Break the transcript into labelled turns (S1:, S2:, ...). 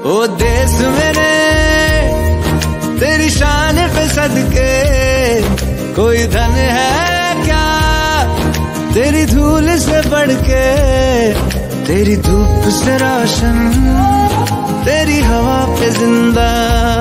S1: ओ देश मेरे तेरी शान पे सदके, कोई धन है क्या तेरी धूल से बढ़ के, तेरी धूप से रोशन, तेरी हवा पे जिंदा।